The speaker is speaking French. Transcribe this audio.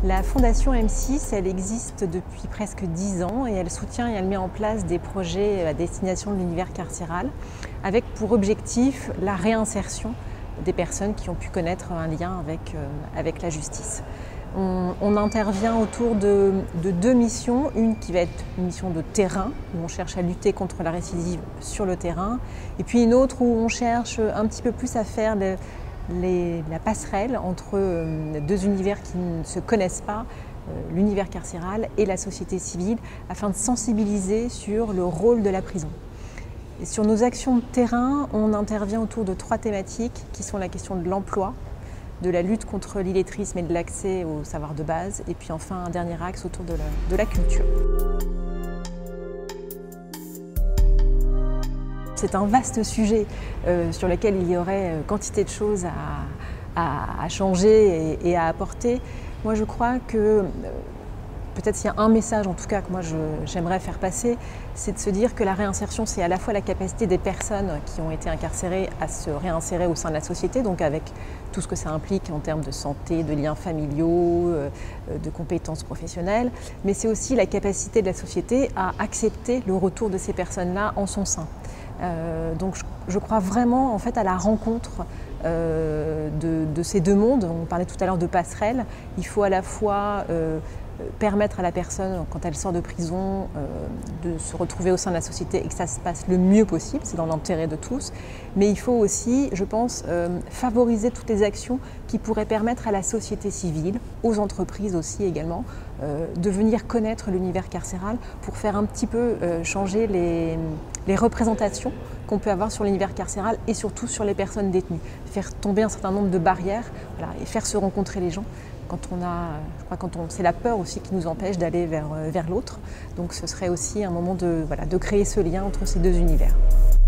La fondation M6, elle existe depuis presque 10 ans et elle soutient et elle met en place des projets à destination de l'univers carcéral avec pour objectif la réinsertion des personnes qui ont pu connaître un lien avec la justice. On intervient autour de deux missions, une qui va être une mission de terrain, où on cherche à lutter contre la récidive sur le terrain, et puis une autre où on cherche un petit peu plus à faire la passerelle entre deux univers qui ne se connaissent pas, l'univers carcéral et la société civile, afin de sensibiliser sur le rôle de la prison. Et sur nos actions de terrain, on intervient autour de 3 thématiques qui sont la question de l'emploi, de la lutte contre l'illettrisme et de l'accès aux savoirs de base, et puis enfin un dernier axe autour de la culture. C'est un vaste sujet sur lequel il y aurait quantité de choses à changer et à apporter. Moi je crois que peut-être s'il y a un message en tout cas que moi j'aimerais faire passer, c'est de se dire que la réinsertion c'est à la fois la capacité des personnes qui ont été incarcérées à se réinsérer au sein de la société, donc avec tout ce que ça implique en termes de santé, de liens familiaux, de compétences professionnelles, mais c'est aussi la capacité de la société à accepter le retour de ces personnes-là en son sein. Donc je crois vraiment en fait à la rencontre de ces deux mondes. On parlait tout à l'heure de passerelle. Il faut à la fois permettre à la personne, quand elle sort de prison, de se retrouver au sein de la société et que ça se passe le mieux possible, c'est dans l'intérêt de tous. Mais il faut aussi, je pense, favoriser toutes les actions qui pourraient permettre à la société civile, aux entreprises aussi également, de venir connaître l'univers carcéral pour faire un petit peu changer les représentations qu'on peut avoir sur l'univers carcéral et surtout sur les personnes détenues. Faire tomber un certain nombre de barrières, voilà, et faire se rencontrer les gens. C'est la peur aussi qui nous empêche d'aller vers l'autre. Donc ce serait aussi un moment de créer ce lien entre ces deux univers.